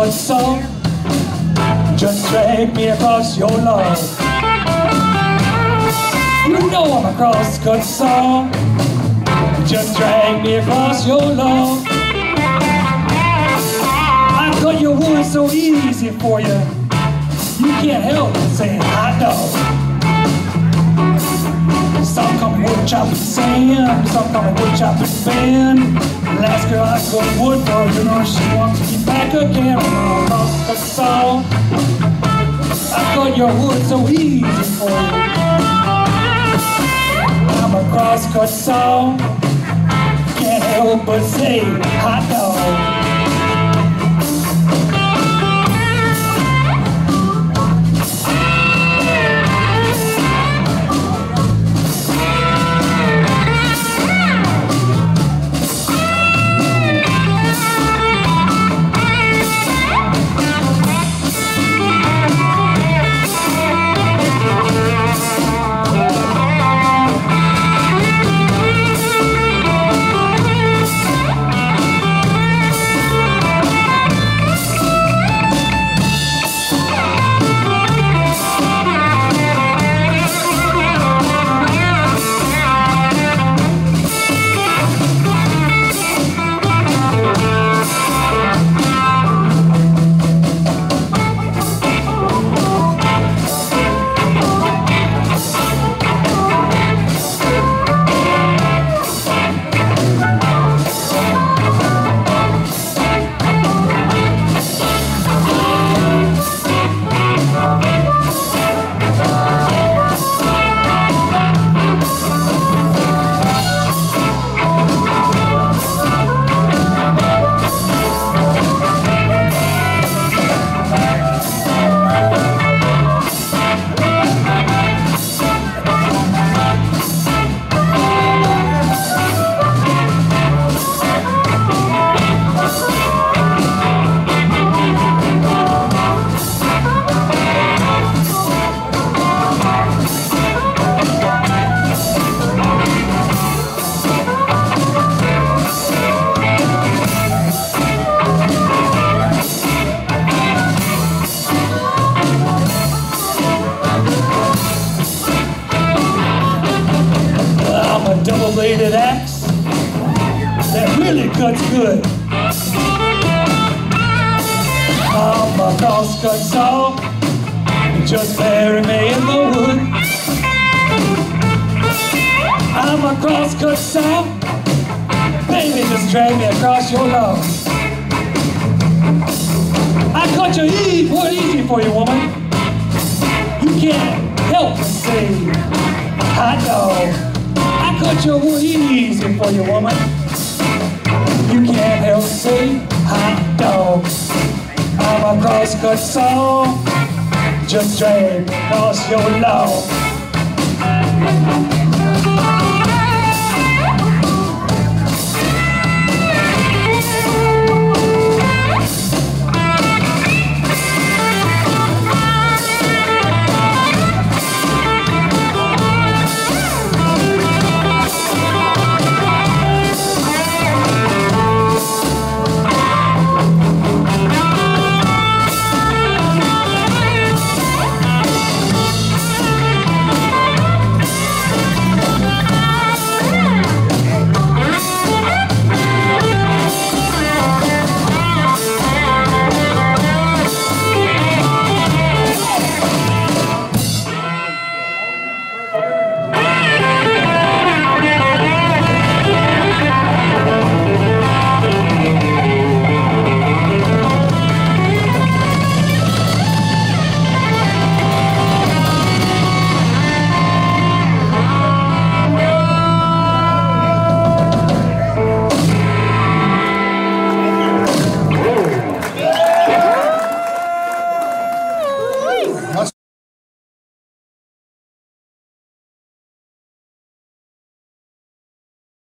cross-cut saw. Just drag me across your lawn. You know I'm a cross-cut saw. Just drag me across your lawn. I cut your wood so easy for you. You can't help but say hot dog. Some call me wood chopping Sam, some call me wood chopping Ben. Last girl I cut wood for, you know she wants to get back again. I'm a cross-cut saw. I cut your wood so easy for you. I'm a cross-cut saw. Can't help but say hot dog. Double-bladed axe that really cuts good. I'm a cross-cut saw. Just bury me in the wood. I'm a cross-cut saw. Baby, just drag me across your lawn. I cut your wood easy for you, woman. You can't help but say hot dog. I cut your wood easy for you, woman. You can't help say hot dog. I'm a cross-cut saw. Just drag across your lawn.